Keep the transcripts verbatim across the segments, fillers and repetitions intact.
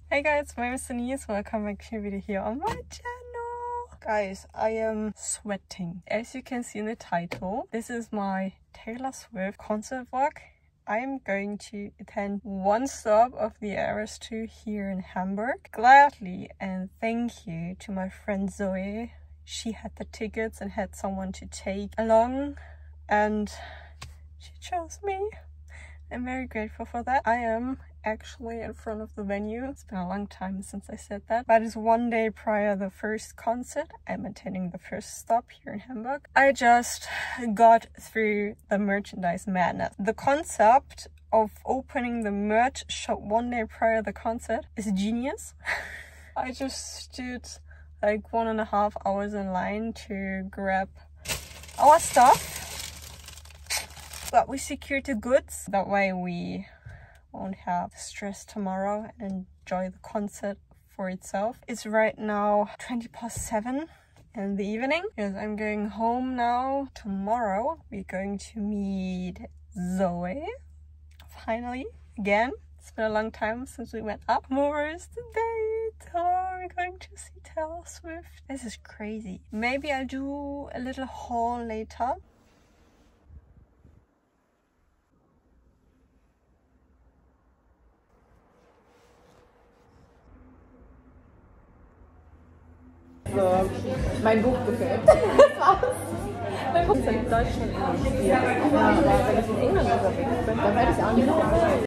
Hey guys, my name is Denise. Welcome back to a video here on my channel. Guys, I am sweating. As you can see in the title, this is my Taylor Swift concert vlog. I am going to attend one stop of the Eras tour here in Hamburg. Gladly and thank you to my friend Zoe. She had the tickets and had someone to take along and she chose me. I'm very grateful for that. I am actually in front of the venue. It's been a long time since I said that, but it's one day prior the first concert. I'm attending the first stop here in Hamburg. I just got through the merchandise madness. The concept of opening the merch shop one day prior the concert is genius. I just stood like one and a half hours in line to grab our stuff. But we secured the goods. That way we won't have stress tomorrow and enjoy the concert for itself. It's right now twenty past seven in the evening because I'm going home now. Tomorrow we're going to meet Zoe. Finally, again. It's been a long time since we went up. Tomorrow is the date. Oh, we're going to see Taylor Swift. This is crazy. Maybe I'll do a little haul later. So, mein Buch gefällt. Mein Buch ist in Deutschland illustriert. Ja, aber wenn ich in England unterwegs bin, dann werde ich auch nicht mehr.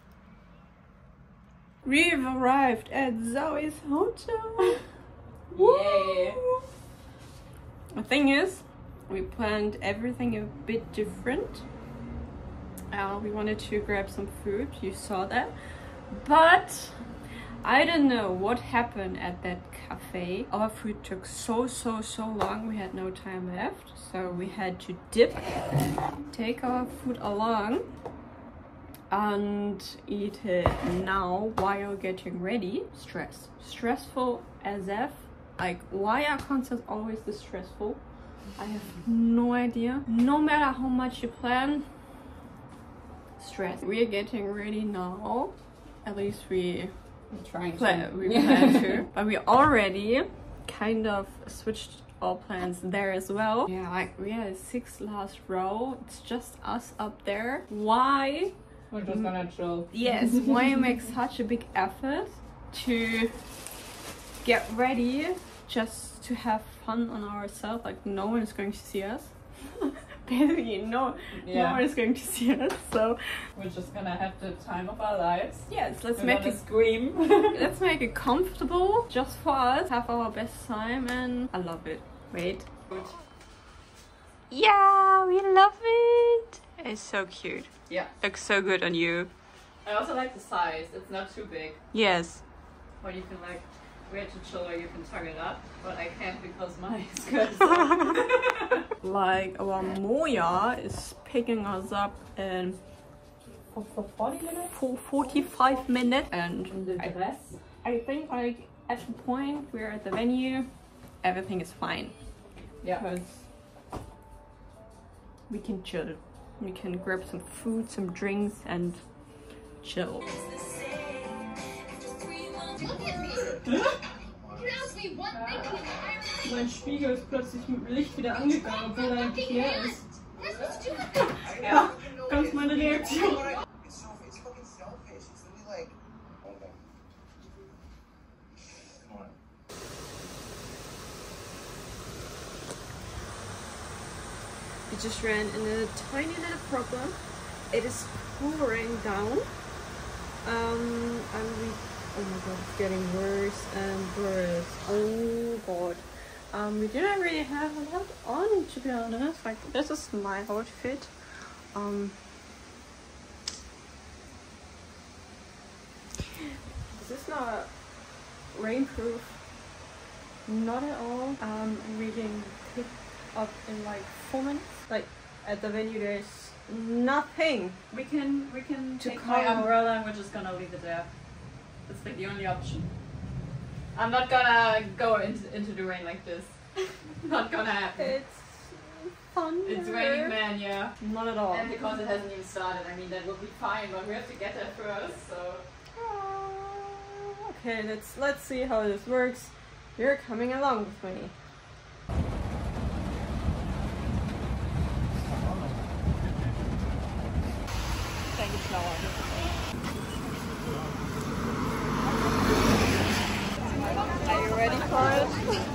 We've arrived at Zoe's hotel. Yay! The thing is, we planned everything a bit different. Uh, we wanted to grab some food, you saw that. But I don't know what happened at that cafe. Our food took so, so, so long. We had no time left. So we had to dip, take our food along and eat it now while getting ready. Stress. Stressful as if. Like, why are concerts always this stressful? I have no idea. No matter how much you plan, stress. We are getting ready now. At least we Trying Plan, to. we plan to, but we already kind of switched our plans there as well. Yeah, like we had a sixth last row. It's just us up there. Why? We're just gonna chill. Yes, why make such a big effort to get ready just to have fun on ourselves? Like no one is going to see us. Basically, no, Yeah. no one is going to see us. So We're just gonna have the time of our lives. yes, let's We're make gonna it scream. Let's make it comfortable just for us, have our best time, and I love it. Wait. Yeah, we love it. It's so cute. Yeah. Looks so good on you. I also like the size. It's not too big. Yes. Or you can like wear to chill or you can tuck it up. But I can't because my skirt is up. Like our Moya is picking us up in For forty minutes? for forty-five minutes, and In the I, dress? I think like at the point we're at the venue, everything is fine. Yeah. Because we can chill. We can grab some food, some drinks, and chill. Look at me! You asked me one thing and I Mein Spiegel ist plötzlich mit dem Licht wieder angegangen, obwohl er eigentlich leer ist. That's what you do. Ja, ganz meine Reaktion. It's so it's fucking selfish. It's literally like okay. Come on. We just ran into a tiny little problem. It is pouring down. Um, and we, oh my god, it's getting worse and worse. Oh god. Um, we didn't really have a lot on, to be honest. Like, this is my outfit. Um, this is not rainproof. Not at all. Um, we can pick up in like four minutes. Like, at the venue there's nothing. We can we can To take my come. umbrella and we're just gonna leave it there. That's like the only option. I'm not gonna go into into the rain like this. Not gonna happen. It's thunder. It's raining man, yeah. Not at all. And because it hasn't even started, I mean that would be fine, but we have to get there first, so Oh, Okay, let's let's see how this works. You're coming along with me. Take it slower. Are you ready for it?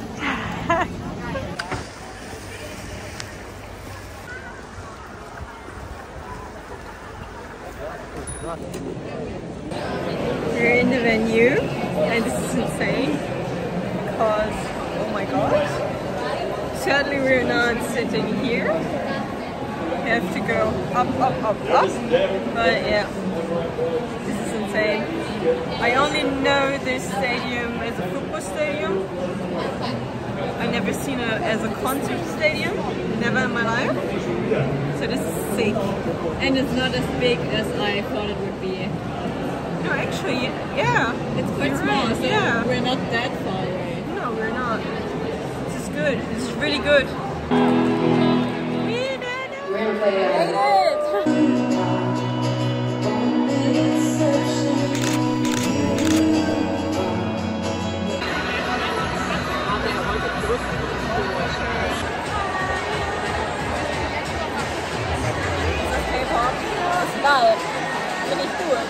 We're in the venue and this is insane because, oh my gosh, sadly we're not sitting here. We have to go up, up, up, up, but yeah, this is insane. I only know this stadium as a football stadium. I've never seen it as a concert stadium, never in my life. So this is sick. And it's not as big as I thought it would be. No, actually, yeah. It's quite You're small, right, so yeah. we're not that far away. No, we're not. This is good. This is really good. We did it! We're gonna play it. K-Pop. Ist geil. Finde ich cool.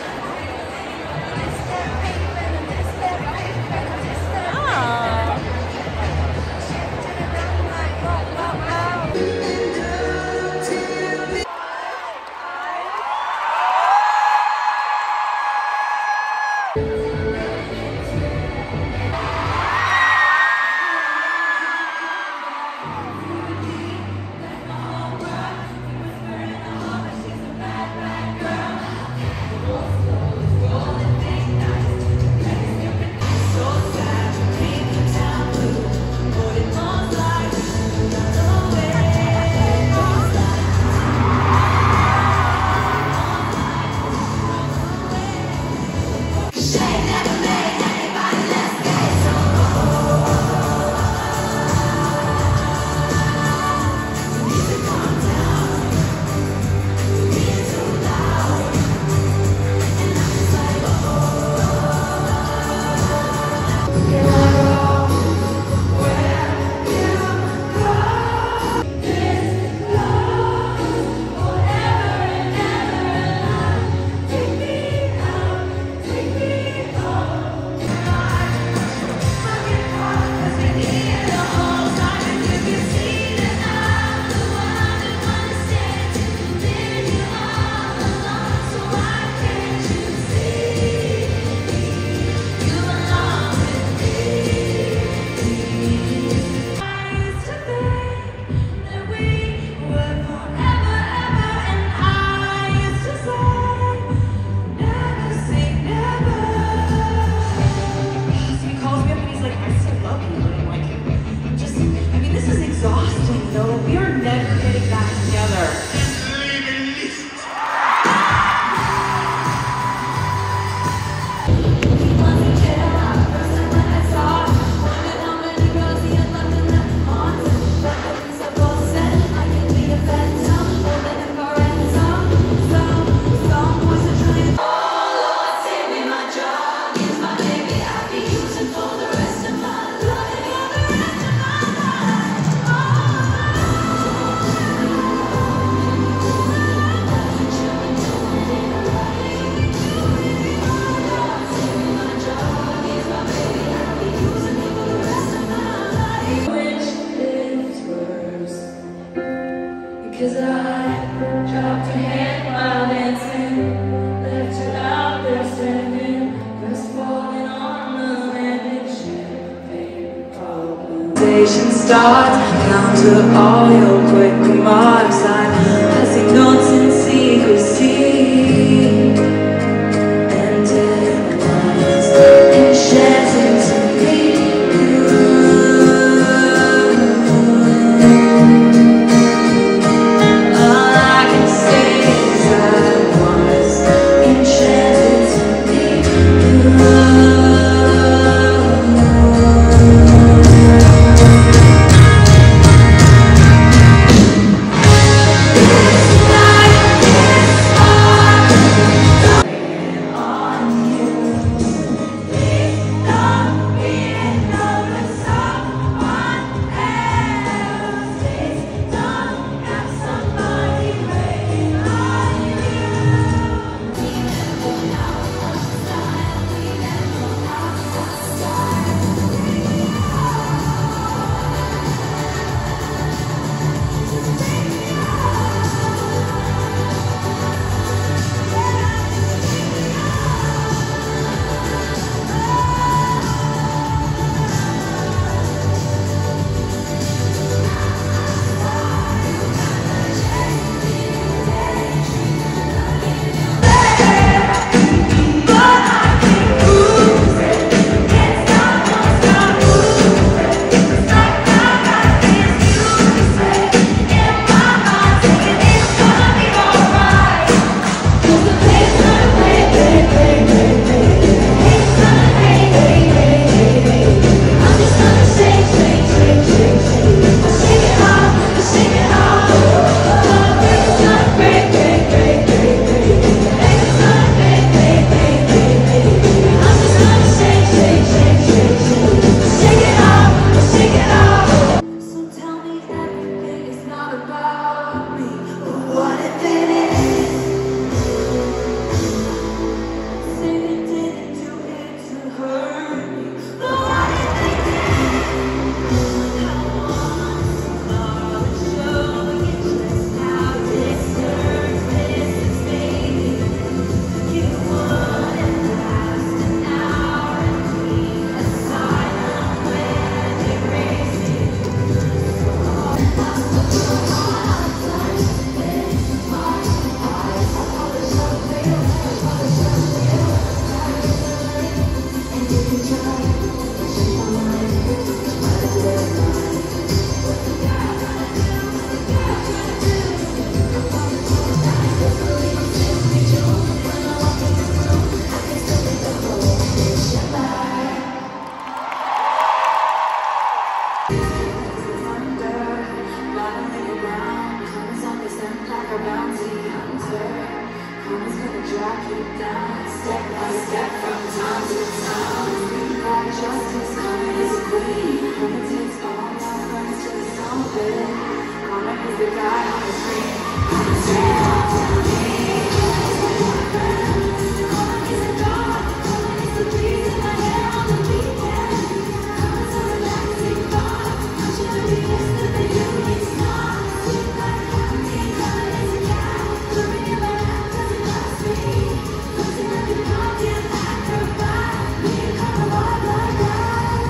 Ah. Cause I dropped your hand while dancing, left you out there standing, first falling on the landing, champagne problems. Conversation starts, counter all your quick remarks, I'm passing notes in secrecy, and deadlines enchanting to me. It's track it down, step by step from town to town. We got justice coming as a queen. Gonna take all our friends to something. Gonna be the guy on the screen. Gonna stay up to me. Gonna be the dog. Gonna be the breeze in my hair on the weekend. Gonna so relaxing thought. I should have been yesterday, you it's not. She's like happy, gonna is a cat. Looking in my lap, cause it loves me. Looking at the dog, yeah, acrobat. Me and kind of vibe like that.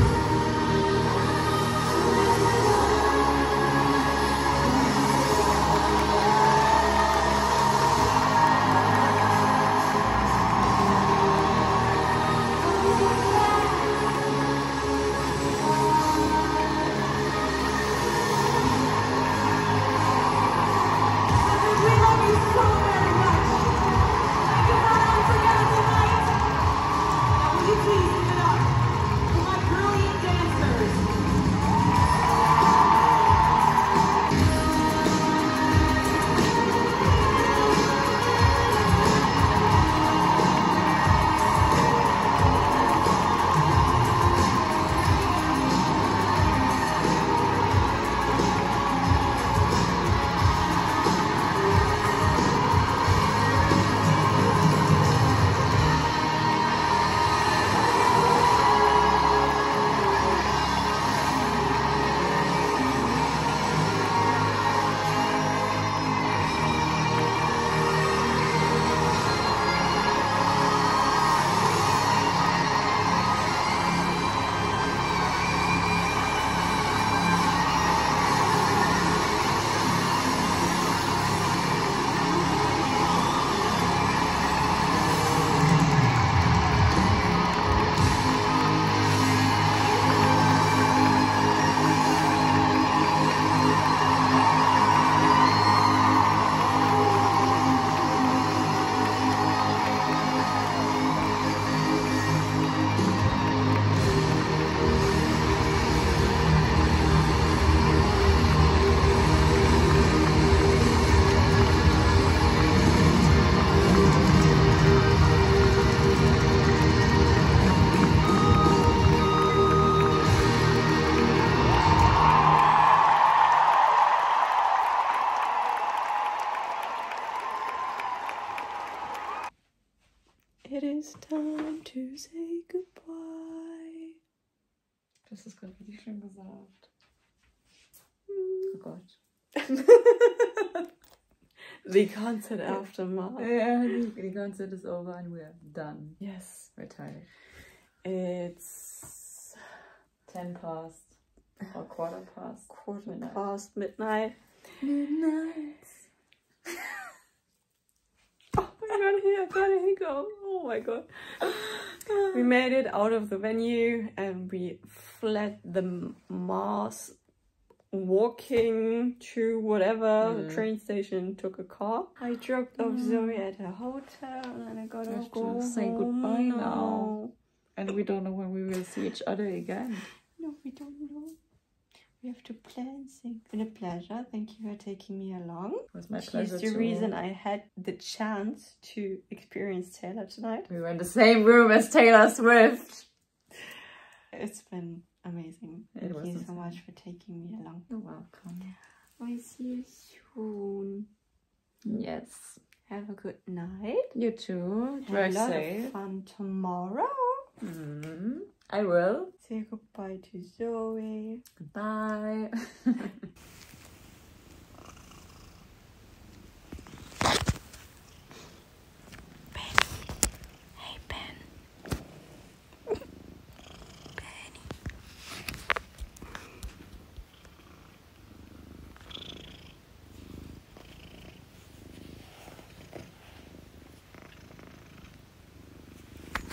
It is time to say goodbye. Das ist gerade richtig schön gesagt. Oh Gott. The concert aftermath. Yeah, the, the concert is over and we're done. Yes. We're tired. It's Ten past or quarter past. quarter midnight. past midnight. Midnight. Oh my god, here I got a hiccup. Oh my god. We made it out of the venue and we fled the mass walking to whatever Mm. train station, took a car. I dropped off Zoe at her hotel and then I gotta have to go say home goodbye now. now. And we don't know when we will see each other again. No, we don't know. We have to plan things. It's been a pleasure. Thank you for taking me along. It was my She's pleasure the too. reason I had the chance to experience Taylor tonight. We were in the same room as Taylor Swift. It's been amazing. It Thank was you so insane. much for taking me along. You're welcome. I see you soon. Yes. Have a good night. You too. Have Drive a lot safe. of fun tomorrow. Mm, I will. Say goodbye to Zoe. Goodbye.